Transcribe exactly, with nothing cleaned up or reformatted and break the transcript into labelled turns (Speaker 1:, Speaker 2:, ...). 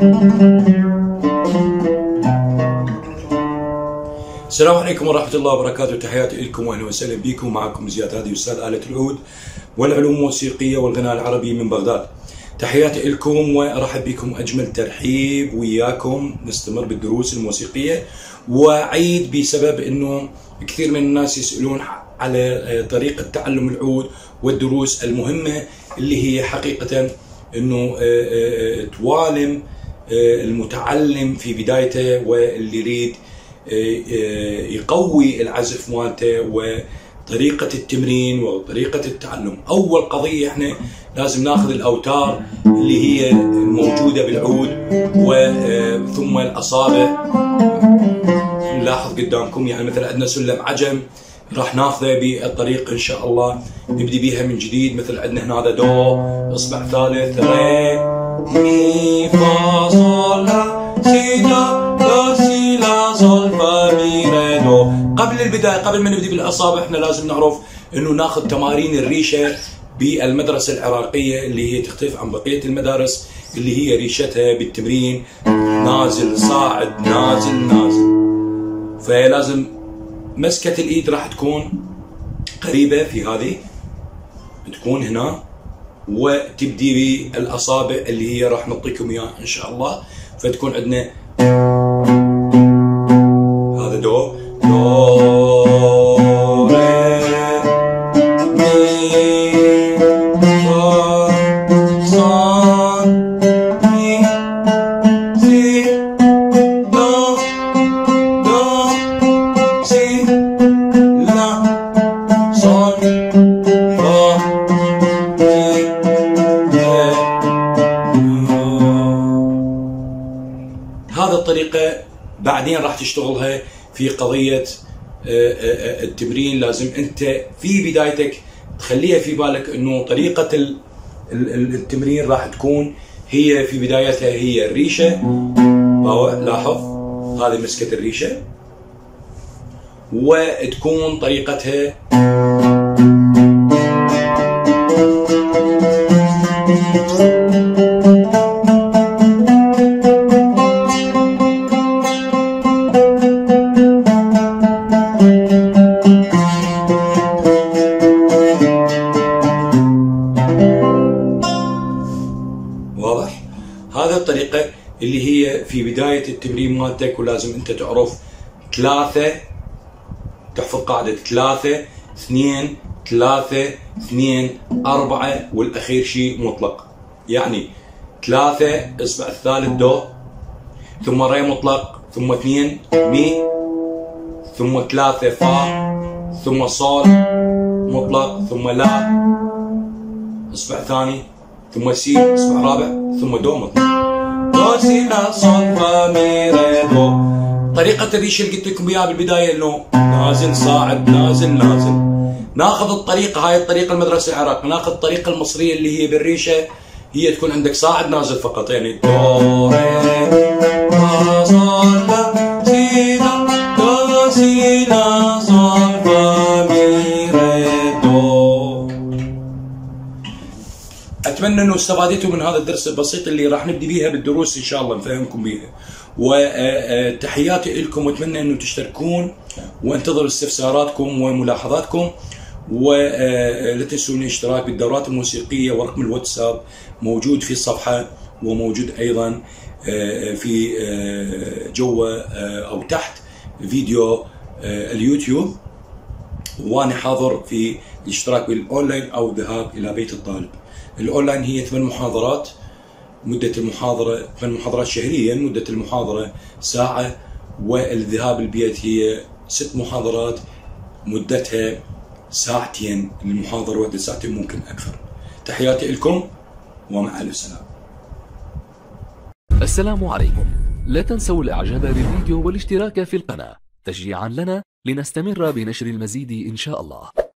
Speaker 1: السلام عليكم ورحمة الله وبركاته، تحياتي لكم واهلا وسهلا بكم. معكم زياد هادي أستاذ آلة العود والعلوم الموسيقية والغناء العربي من بغداد. تحياتي لكم وأرحب بكم أجمل ترحيب وياكم. نستمر بالدروس الموسيقية، وأعيد بسبب أنه كثير من الناس يسألون على طريقة تعلم العود والدروس المهمة اللي هي حقيقة أنه توالم المتعلم في بدايته واللي يريد يقوي العزف مالته وطريقة التمرين وطريقة التعلم. أول قضية احنا لازم ناخذ الأوتار اللي هي موجودة بالعود وثم الأصابع. نلاحظ قدامكم يعني مثلا عندنا سلم عجم راح ناخذه بالطريقة إن شاء الله. نبدي بيها من جديد. مثل عندنا هنا هذا دو، إصبع ثالث، ري مي فا صول لا سي دو دو سي لا صول فا مي ري دو. قبل البداية، قبل ما نبدي بالأصابع، احنا لازم نعرف إنه ناخذ تمارين الريشة بالمدرسة العراقية اللي هي تختلف عن بقية المدارس اللي هي ريشتها بالتمرين نازل صاعد نازل نازل. فلازم مسكة الإيد راح تكون قريبة في هذه، تكون هنا، وتبدي بالأصابع اللي هي راح نعطيكم إياها إن شاء الله. فتكون عندنا هذا دو دو ري مي فا صول مي سي دو دو سي لا صول فا مي ري. هذه الطريقة بعدين راح تشتغلها في قضية التمرين. لازم انت في بدايتك تخليها في بالك انه طريقة التمرين راح تكون هي في بدايتها هي الريشة. لاحظ هذه مسكة الريشة، وتكون طريقتها واضح. هذا الطريقة اللي هي في بداية التمرين مالتك، ولازم انت تعرف ثلاثة، تحفظ قاعدة ثلاثة اثنين ثلاثة اثنين أربعة، والأخير شيء مطلق. يعني ثلاثة إصبع الثالث دو، ثم ري مطلق، ثم اثنين مي، ثم ثلاثة فا، ثم صول مطلق، ثم لا إصبع ثاني، ثم سي إصبع رابع، ثم دو مطلق. دو سي لا صول فا مي ري دو. طريقة الريشة اللي قلت لكم اياها بالبداية انه نازل صاعد نازل نازل. ناخذ الطريقة هاي الطريقة المدرسة العراقية، ناخذ الطريقة المصرية اللي هي بالريشة، هي تكون عندك صاعد نازل فقط. يعني دو ري فا صول لا سي لا دو سي لا صول فا مي ري دو. اتمنى انه استفادتوا من هذا الدرس البسيط اللي راح نبدي بيها بالدروس ان شاء الله نفهمكم بيها. وتحياتي لكم، واتمنى انه تشتركون، وانتظر استفساراتكم وملاحظاتكم. ولا تنسون الاشتراك بالدورات الموسيقية، ورقم الواتساب موجود في الصفحة، وموجود ايضا في جوا او تحت فيديو اليوتيوب. وانا حاضر في الاشتراك بالاونلاين او الذهاب الى بيت الطالب. الاونلاين هي ثمان محاضرات، مدة المحاضرة ثمان محاضرات شهريا، مدة المحاضرة ساعة، والذهاب البيت هي ست محاضرات مدتها ساعتين. للمحاضرة واحدة ساعتين ممكن أكثر. تحياتي لكم ومع ألف سلامة.
Speaker 2: السلام عليكم. لا تنسوا الإعجاب بالفيديو والاشتراك في القناة تشجيعا لنا لنستمر بنشر المزيد إن شاء الله.